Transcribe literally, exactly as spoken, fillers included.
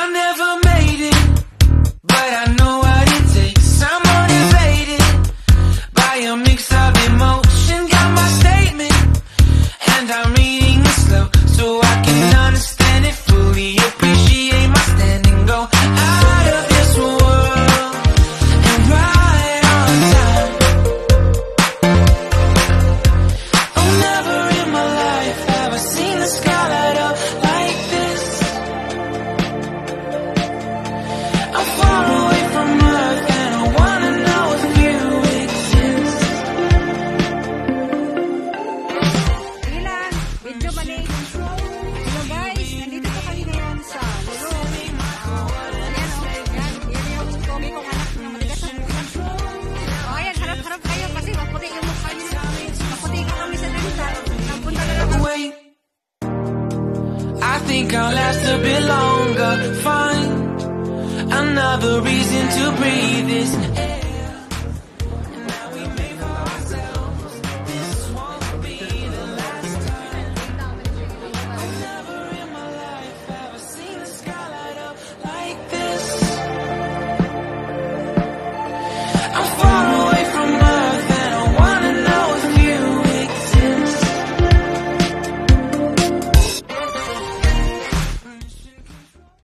never made it, but I know what it takes. I'm motivated by a mix of emotion. Got my statement, and I'm reading it slow so I can understand it fully. Appreciate my standing, go out of this world and right on time. Oh, never in my life have I seen the sky light up like this. I'm far away from Earth and I wanna know if you exist. Sige lang, medyo mali. So guys, nandito po kami ngayon sa Lolo. Ayan o, yan, yan yung pogi kong anak na matigas ang mukha. O ayan, harap-harap kayo kasi maputi yung mukha niyo. Maputi ka kami sa dito. Napunta na lang. Wait, I think I'll last a bit longer. Find another reason to breathe this air.